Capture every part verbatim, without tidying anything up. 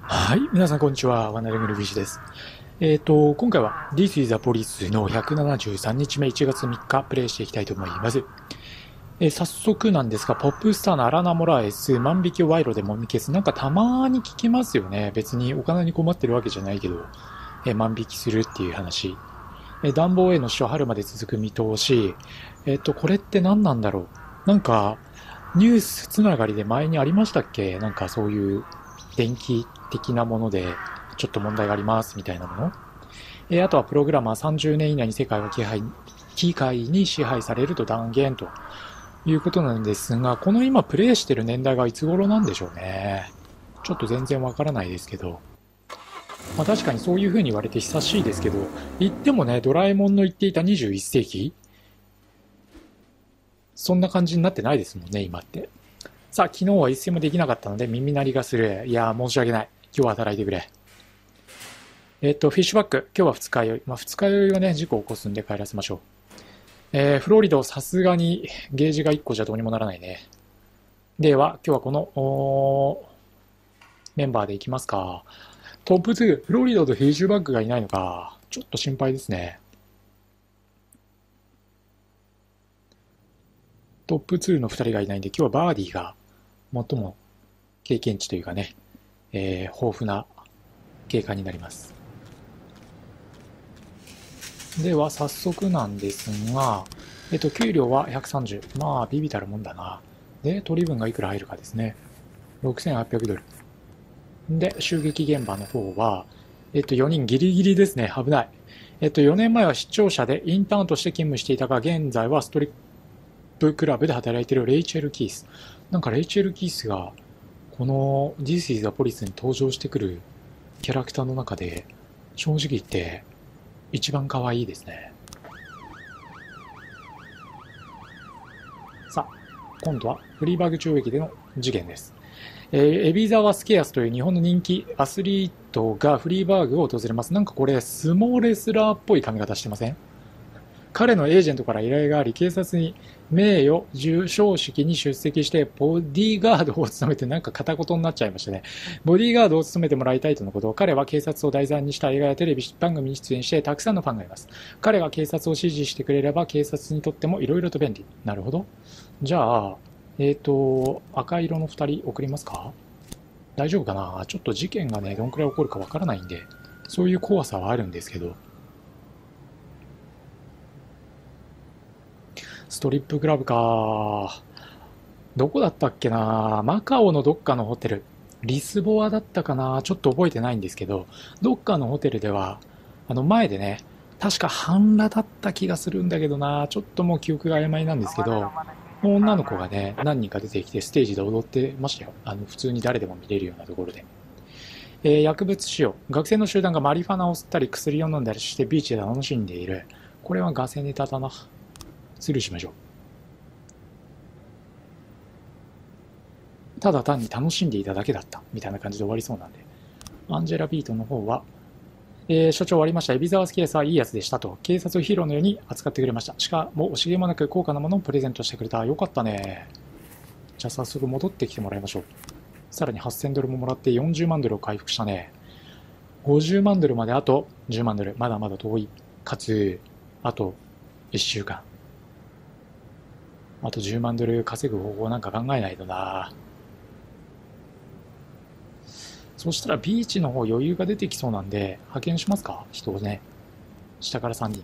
はい。皆さん、こんにちは。ワナレグルビシです。えっ、と、今回は This is the Police のひゃくななじゅうさんにちめいちがつみっかプレイしていきたいと思います。えー早速なんですが、ポップスターのアラナ・モラエス、万引きを賄賂でもみ消す。なんかたまーに聞きますよね。別にお金に困ってるわけじゃないけど、えー万引きするっていう話。えー暖房への使用春まで続く見通し。えっ、と、これって何なんだろう。なんか、ニュースつながりで前にありましたっけ？なんかそういう電気的なものでちょっと問題がありますみたいなもの。えーあとはプログラマーさんじゅうねん以内に世界は機械機械に支配されると断言ということなんですが、この今プレイしてる年代がいつ頃なんでしょうね。ちょっと全然わからないですけど。まあ確かにそういう風に言われて久しいですけど、言ってもね、ドラえもんの言っていたにじゅういっせいきそんな感じになってないですもんね、今って。さあ、昨日は一戦もできなかったので耳鳴りがする。いやー、申し訳ない。今日は働いてくれ。えっと、フィッシュバック。今日は二日酔い。まあ、二日酔いはね、事故を起こすんで帰らせましょう。えー、フロリド、さすがにゲージがいっこじゃどうにもならないね。では、今日はこの、おメンバーでいきますか。トップツー、フロリドとフィッシュバックがいないのか。ちょっと心配ですね。トップツーのふたりがいないんで、今日はバーディーが最も経験値というかね、えー、豊富な経過になります。では、早速なんですが、えっと、給料はひゃくさんじゅう。まあ、ビビたるもんだな。で、取り分がいくら入るかですね。ろくせんはっぴゃくドル。で、襲撃現場の方は、えっと、よにんギリギリですね。危ない。えっと、よねんまえは視聴者でインターンとして勤務していたが、現在はストリップクラブで働いているレイチェル・キース。なんかレイチェル・キースが、この This is the Police に登場してくるキャラクターの中で、正直言って一番可愛いですね。さあ、今度はフリーバーグ懲役での事件です。えー、エビザワ・スケアスという日本の人気アスリートがフリーバーグを訪れます。なんかこれ、相撲レスラーっぽい髪型してません？彼のエージェントから依頼があり、警察に名誉授賞式に出席して、ボディーガードを務めて、なんか片言になっちゃいましたね。ボディーガードを務めてもらいたいとのこと。彼は警察を題材にした映画やテレビ番組に出演して、たくさんのファンがいます。彼が警察を支持してくれれば、警察にとってもいろいろと便利。なるほど。じゃあ、えっ、と、赤色のふたり送りますか？大丈夫かな？ちょっと事件がね、どんくらい起こるかわからないんで、そういう怖さはあるんですけど、ストリップクラブか。どこだったっけな。マカオのどっかのホテル。リスボアだったかな。ちょっと覚えてないんですけど、どっかのホテルでは、あの前でね、確か半裸だった気がするんだけどな。ちょっともう記憶が曖昧なんですけど、女の子がね、何人か出てきてステージで踊ってましたよ。あの、普通に誰でも見れるようなところで。えー薬物使用。学生の集団がマリファナを吸ったり薬を飲んだりしてビーチで楽しんでいる。これはガセネタだな。スルーしましょう。ただ単に楽しんでいただけだったみたいな感じで終わりそうなんで、アンジェラ・ビートの方は、えー、所長終わりました。海老沢ケースはいいやつでしたと。警察をヒーローのように扱ってくれました。しかも惜しげもなく高価なものをプレゼントしてくれた。よかったね。じゃあ早速戻ってきてもらいましょう。さらにはっせんドルももらってよんじゅうまんドルを回復したね。ごじゅうまんドルまであとじゅうまんドル。まだまだ遠い。かつ、あといっしゅうかん。あとじゅうまんドル稼ぐ方法なんか考えないとな。そしたらビーチの方余裕が出てきそうなんで、派遣しますか？人をね。下からさんにん。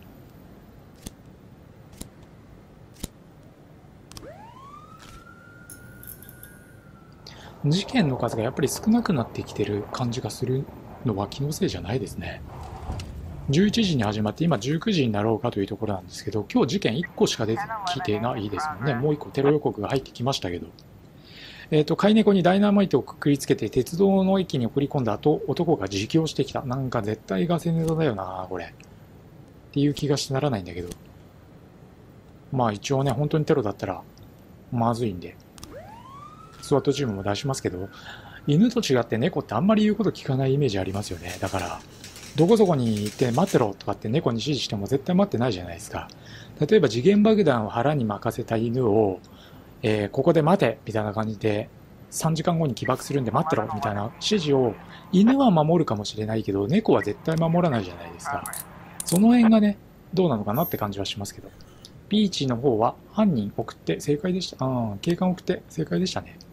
事件の数がやっぱり少なくなってきてる感じがするのは気のせいじゃないですね。じゅういちじに始まって今じゅうくじになろうかというところなんですけど、今日事件いっこしか出てきてないですもんね。もういっこテロ予告が入ってきましたけど。えっ、と、飼い猫にダイナマイトをくくりつけて鉄道の駅に送り込んだ後、男が自供してきた。なんか絶対ガセネタだよな、これ。っていう気がしてならないんだけど。まあ一応ね、本当にテロだったら、まずいんで。スワットチームも出しますけど、犬と違って猫ってあんまり言うこと聞かないイメージありますよね。だから、どこそこに行って待ってろとかって猫に指示しても絶対待ってないじゃないですか。例えば次元爆弾を腹に任せた犬を、えーここで待てみたいな感じでさんじかんごに起爆するんで待ってろみたいな指示を犬は守るかもしれないけど猫は絶対守らないじゃないですか。その辺がねどうなのかなって感じはしますけど、ピーチの方は犯人送って正解でした。うん、警官送って正解でしたね。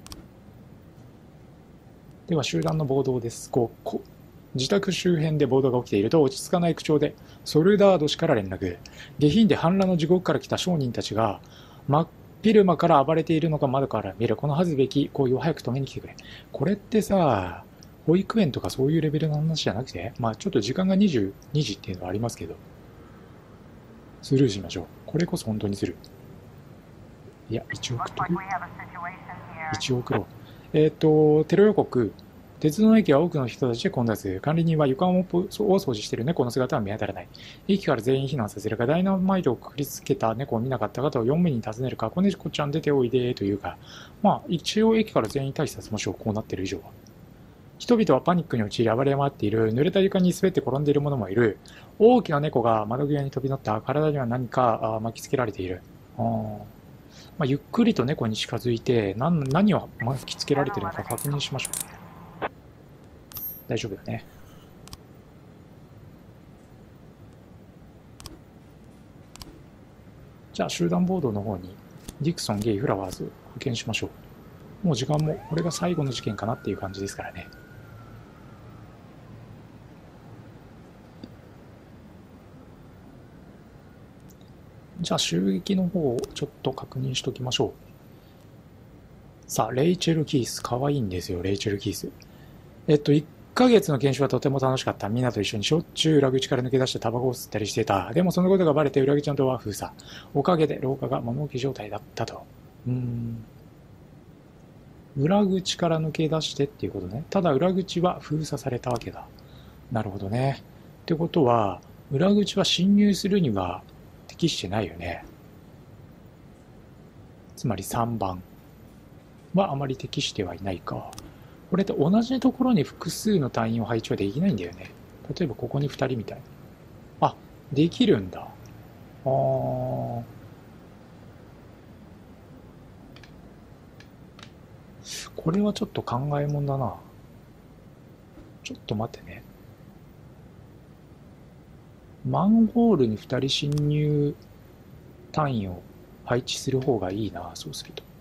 では集団の暴動です。こうこ自宅周辺で暴動が起きていると落ち着かない口調でソルダード氏から連絡。下品で反乱の地獄から来た商人たちが真っ昼間から暴れているのか窓から見る。この恥ずべき行為を早く止めに来てくれ。これってさ、保育園とかそういうレベルの話じゃなくて、まあちょっと時間がにじゅうにじっていうのはありますけど、スルーしましょう。これこそ本当にする。いや、一応送っとく。一応送ろう。えっ、ー、と、テロ予告。鉄道の駅は多くの人たちで混雑。管理人は床を掃除している猫の姿は見当たらない。駅から全員避難させるか、ダイナマイトをくくりつけた猫を見なかったかとよん名に尋ねるか、子猫ちゃん出ておいでというか、まあ一応駅から全員退避させましょう。こうなってる以上は。人々はパニックに陥り暴れ回っている。濡れた床に滑って転んでいる者もいる。大きな猫が窓際に飛び乗った。体には何か巻きつけられている。あまあ、ゆっくりと猫に近づいて 何, 何を巻きつけられているのか確認しましょう。大丈夫だね。じゃあ集団暴動の方にディクソン、ゲイ、フラワーズ派遣しましょう。もう時間もこれが最後の事件かなっていう感じですからね。じゃあ襲撃の方をちょっと確認しておきましょう。さあレイチェル・キース、かわいいんですよレイチェル・キース。えっといっかげつの研修はとても楽しかった。みんなと一緒にしょっちゅう裏口から抜け出してタバコを吸ったりしていた。でもそのことがバレて裏口のドアは封鎖。おかげで廊下が物置状態だったと。うーん。裏口から抜け出してっていうことね。ただ裏口は封鎖されたわけだ。なるほどね。ってことは裏口は侵入するには適してないよね。つまりさんばんはあまり適してはいないか。これって同じところに複数の隊員を配置はできないんだよね。例えばここにふたりみたいな。あ、できるんだ。あー。これはちょっと考えもんだな。ちょっと待ってね。マンホールにふたり侵入隊員を配置する方がいいな、そうすると。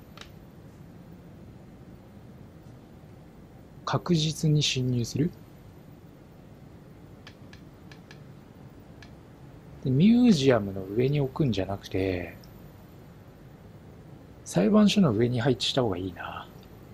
確実に侵入する。でミュージアムの上に置くんじゃなくて裁判所の上に配置した方がいいな。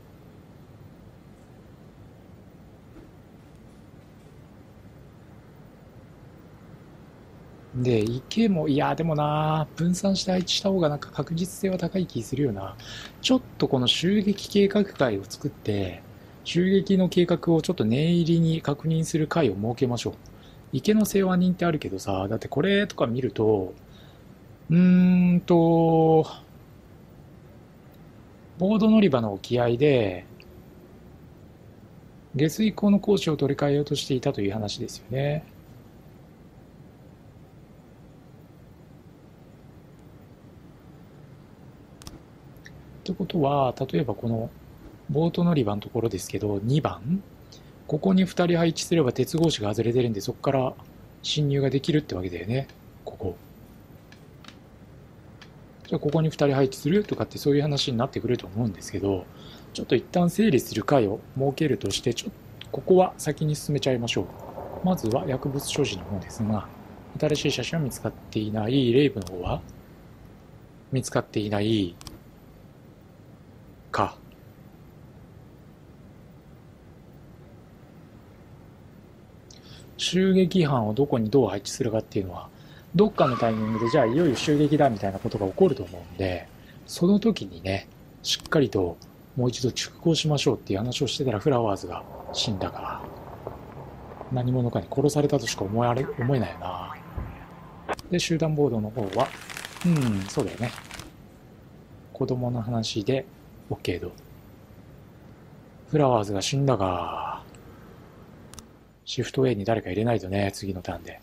で池もいやでもな分散して配置した方がなんか確実性は高い気するよな。ちょっとこの襲撃計画会を作って襲撃の計画をちょっと念入りに確認する会を設けましょう。池の世話人ってあるけどさ、だってこれとか見るとうーんとボード乗り場の沖合で下水溝の工事を取り替えようとしていたという話ですよね。ってことは例えばこのボート乗り場のところですけどにばんここにふたり配置すれば鉄格子が外れてるんでそこから侵入ができるってわけだよね。ここじゃあここにふたり配置するとかってそういう話になってくると思うんですけど、ちょっと一旦整理する会を設けるとしてちょっとここは先に進めちゃいましょう。まずは薬物所持の方ですが、新しい写真は見つかっていない。レイブの方は見つかっていないか。襲撃犯をどこにどう配置するかっていうのはどっかのタイミングでじゃあいよいよ襲撃だみたいなことが起こると思うんで、その時にねしっかりともう一度熟考しましょうっていう話をしてたらフラワーズが死んだから何者かに殺されたとしか思えれ思えないよな。で集団暴動の方はうんそうだよね、子供の話で OK と。フラワーズが死んだがシフト A に誰か入れないとね、次のターンで。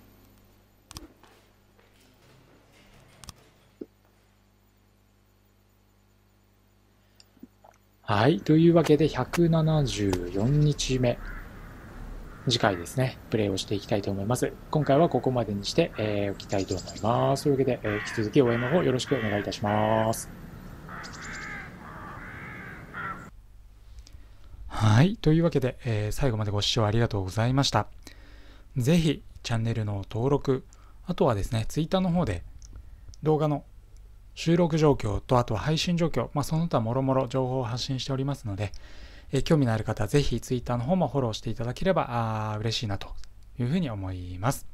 はい。というわけで、ひゃくななじゅうよんにちめ。次回ですね、プレイをしていきたいと思います。今回はここまでにして、えー、おきたいと思います。というわけで、えー、引き続き応援の方よろしくお願いいたします。はい。というわけで、えー、最後までご視聴ありがとうございました。ぜひ、チャンネルの登録、あとはですね、Twitter の方で動画の収録状況と、あとは配信状況、まあ、その他もろもろ情報を発信しておりますので、えー、興味のある方はぜひ Twitter の方もフォローしていただければあ嬉しいなというふうに思います。